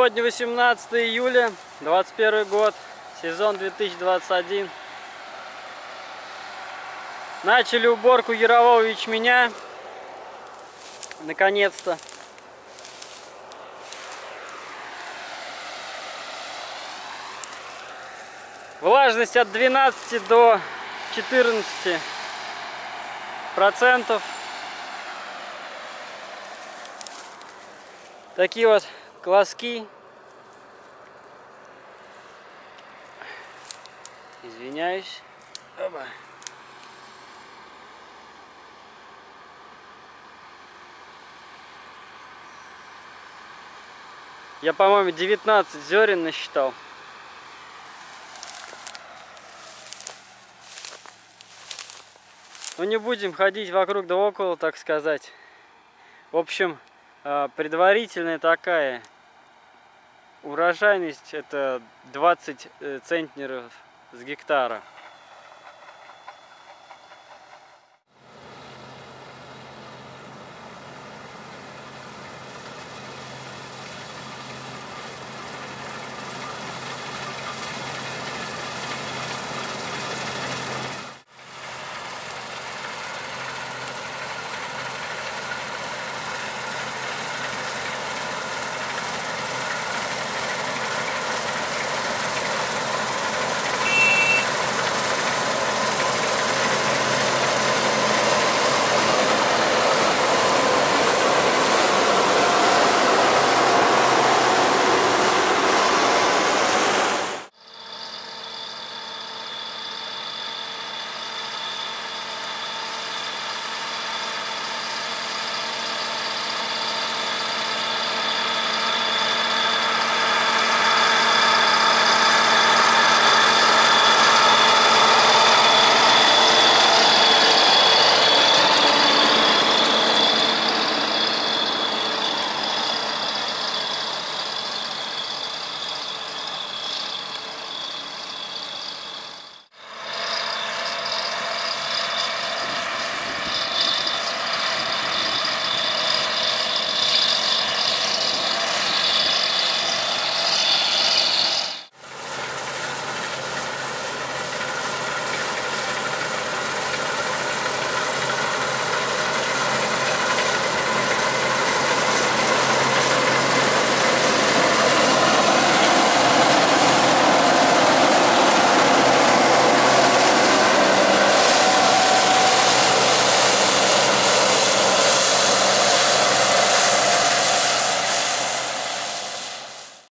Сегодня 18 июля, 21 год, сезон 2021. Начали уборку ярового ячменя. Наконец-то. Влажность от 12 до 14%. Такие вот колоски. Извиняюсь. Оба. Я, по-моему, 19 зерен насчитал. Но не будем ходить вокруг да около, так сказать. В общем, предварительная такая урожайность — это 20 центнеров с гектара.